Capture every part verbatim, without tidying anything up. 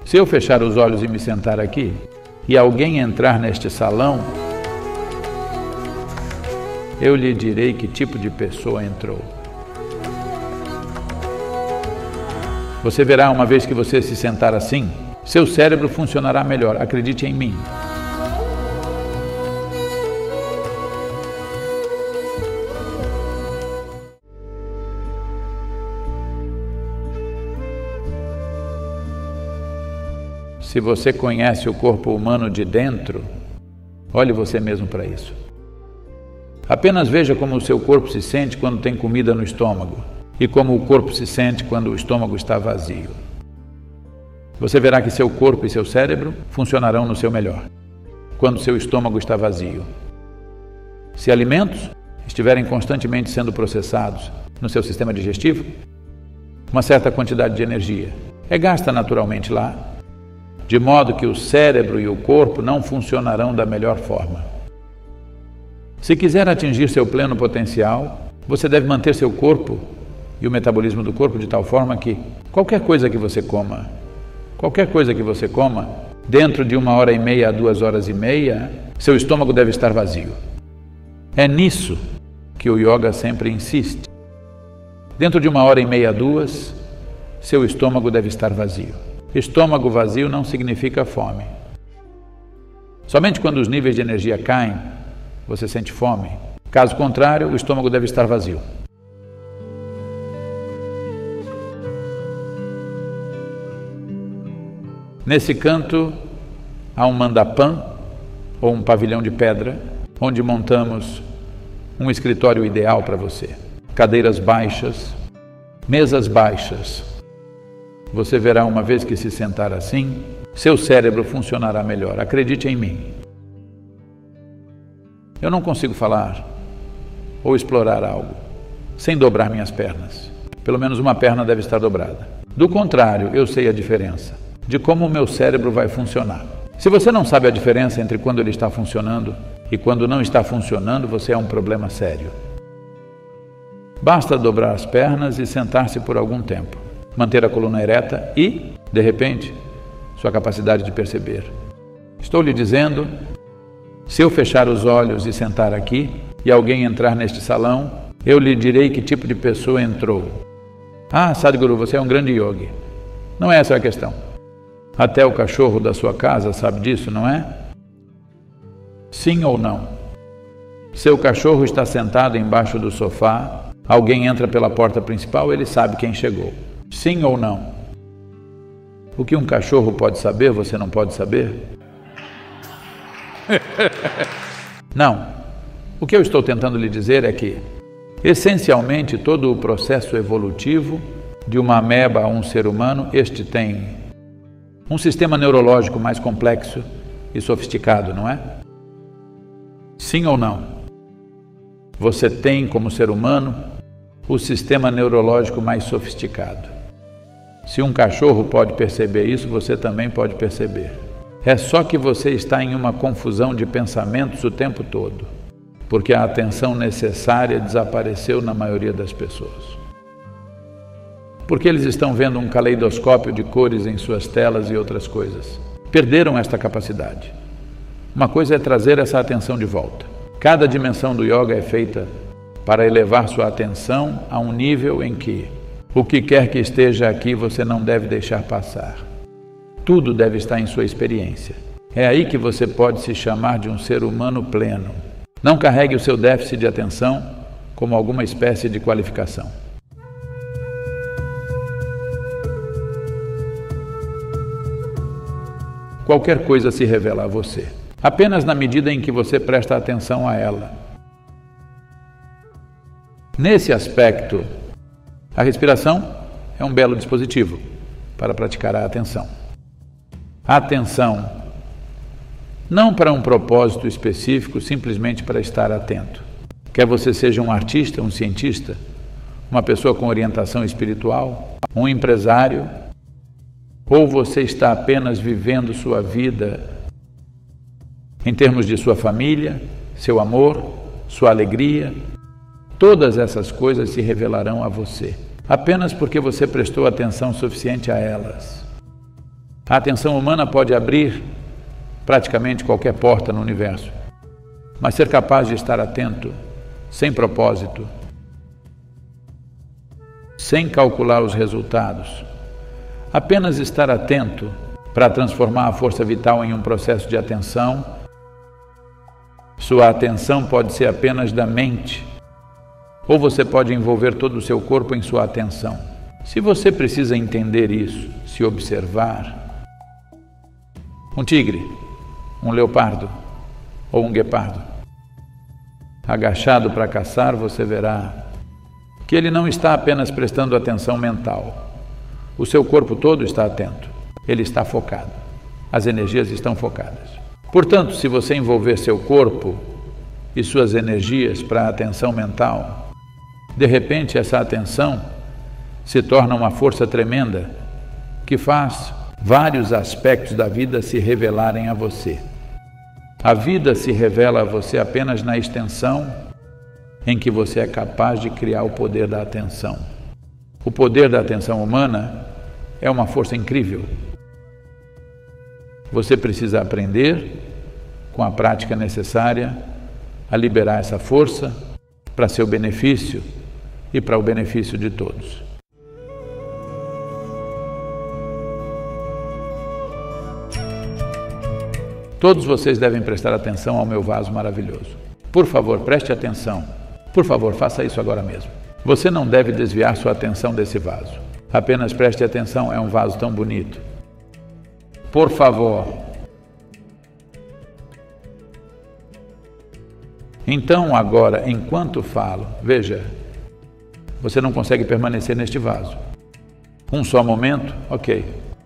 Se eu fechar os olhos e me sentar aqui, e alguém entrar neste salão, eu lhe direi que tipo de pessoa entrou. Você verá, uma vez que você se sentar assim, seu cérebro funcionará melhor, acredite em mim. Se você conhece o corpo humano de dentro, olhe você mesmo para isso. Apenas veja como o seu corpo se sente quando tem comida no estômago e como o corpo se sente quando o estômago está vazio. Você verá que seu corpo e seu cérebro funcionarão no seu melhor quando seu estômago está vazio. Se alimentos estiverem constantemente sendo processados no seu sistema digestivo, uma certa quantidade de energia é gasta naturalmente lá, de modo que o cérebro e o corpo não funcionarão da melhor forma. Se quiser atingir seu pleno potencial, você deve manter seu corpo e o metabolismo do corpo de tal forma que qualquer coisa que você coma, qualquer coisa que você coma, dentro de uma hora e meia a duas horas e meia, seu estômago deve estar vazio. É nisso que o yoga sempre insiste. Dentro de uma hora e meia a duas, seu estômago deve estar vazio. Estômago vazio não significa fome. Somente quando os níveis de energia caem, você sente fome. Caso contrário, o estômago deve estar vazio. Nesse canto, há um mandapam, ou um pavilhão de pedra, onde montamos um escritório ideal para você. Cadeiras baixas, mesas baixas. Você verá, uma vez que se sentar assim, seu cérebro funcionará melhor. Acredite em mim. Eu não consigo falar ou explorar algo sem dobrar minhas pernas. Pelo menos uma perna deve estar dobrada. Do contrário, eu sei a diferença de como o meu cérebro vai funcionar. Se você não sabe a diferença entre quando ele está funcionando e quando não está funcionando, você é um problema sério. Basta dobrar as pernas e sentar-se por algum tempo. Manter a coluna ereta e, de repente, sua capacidade de perceber. Estou lhe dizendo, se eu fechar os olhos e sentar aqui, e alguém entrar neste salão, eu lhe direi que tipo de pessoa entrou. Ah, Sadhguru, você é um grande yogi. Não é essa a questão. Até o cachorro da sua casa sabe disso, não é? Sim ou não? Seu cachorro está sentado embaixo do sofá, alguém entra pela porta principal, ele sabe quem chegou. Sim ou não? O que um cachorro pode saber, você não pode saber? Não. O que eu estou tentando lhe dizer é que, essencialmente, todo o processo evolutivo de uma ameba a um ser humano, este tem um sistema neurológico mais complexo e sofisticado, não é? Sim ou não? Você tem, como ser humano, o sistema neurológico mais sofisticado. Se um cachorro pode perceber isso, você também pode perceber. É só que você está em uma confusão de pensamentos o tempo todo, porque a atenção necessária desapareceu na maioria das pessoas. Porque eles estão vendo um caleidoscópio de cores em suas telas e outras coisas. Perderam esta capacidade. Uma coisa é trazer essa atenção de volta. Cada dimensão do yoga é feita para elevar sua atenção a um nível em que o que quer que esteja aqui você não deve deixar passar. Tudo deve estar em sua experiência. É aí que você pode se chamar de um ser humano pleno. Não carregue o seu déficit de atenção como alguma espécie de qualificação. Qualquer coisa se revela a você, apenas na medida em que você presta atenção a ela. Nesse aspecto, a respiração é um belo dispositivo para praticar a atenção. A atenção, não para um propósito específico, simplesmente para estar atento. Quer você seja um artista, um cientista, uma pessoa com orientação espiritual, um empresário, ou você está apenas vivendo sua vida em termos de sua família, seu amor, sua alegria, todas essas coisas se revelarão a você, apenas porque você prestou atenção suficiente a elas. A atenção humana pode abrir praticamente qualquer porta no universo, mas ser capaz de estar atento, sem propósito, sem calcular os resultados, apenas estar atento para transformar a força vital em um processo de atenção. Sua atenção pode ser apenas da mente, ou você pode envolver todo o seu corpo em sua atenção. Se você precisa entender isso, se observar, um tigre, um leopardo ou um guepardo, agachado para caçar, você verá que ele não está apenas prestando atenção mental. O seu corpo todo está atento, ele está focado, as energias estão focadas. Portanto, se você envolver seu corpo e suas energias para a atenção mental, de repente essa atenção se torna uma força tremenda que faz vários aspectos da vida se revelarem a você. A vida se revela a você apenas na extensão em que você é capaz de criar o poder da atenção. O poder da atenção humana é uma força incrível. Você precisa aprender, com a prática necessária, a liberar essa força para seu benefício e para o benefício de todos. Todos vocês devem prestar atenção ao meu vaso maravilhoso. Por favor, preste atenção. Por favor, faça isso agora mesmo. Você não deve desviar sua atenção desse vaso. Apenas preste atenção, é um vaso tão bonito. Por favor. Então, agora, enquanto falo, veja, você não consegue permanecer neste vaso. Um só momento, ok.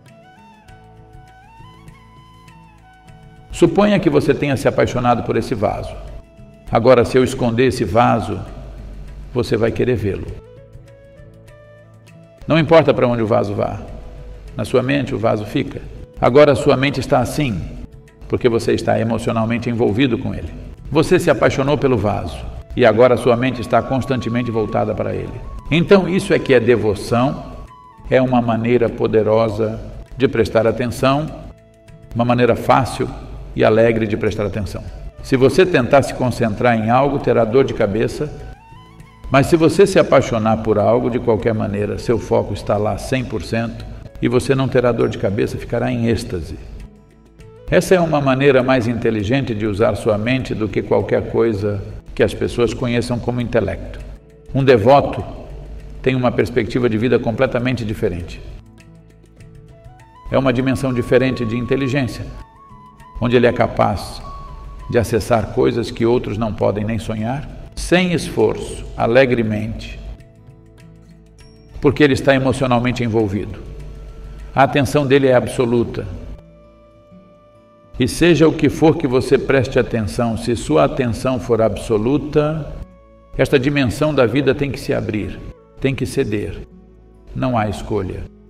Suponha que você tenha se apaixonado por esse vaso. Agora, se eu esconder esse vaso, você vai querer vê-lo. Não importa para onde o vaso vá. Na sua mente, o vaso fica. Agora, a sua mente está assim, porque você está emocionalmente envolvido com ele. Você se apaixonou pelo vaso, e agora a sua mente está constantemente voltada para ele. Então, isso é que é devoção, é uma maneira poderosa de prestar atenção, uma maneira fácil e alegre de prestar atenção. Se você tentar se concentrar em algo, terá dor de cabeça, mas se você se apaixonar por algo, de qualquer maneira, seu foco está lá cem por cento e você não terá dor de cabeça, ficará em êxtase. Essa é uma maneira mais inteligente de usar sua mente do que qualquer coisa que as pessoas conheçam como intelecto. Um devoto tem uma perspectiva de vida completamente diferente. É uma dimensão diferente de inteligência, onde ele é capaz de acessar coisas que outros não podem nem sonhar, sem esforço, alegremente, porque ele está emocionalmente envolvido. A atenção dele é absoluta. E seja o que for que você preste atenção, se sua atenção for absoluta, esta dimensão da vida tem que se abrir, tem que ceder. Não há escolha.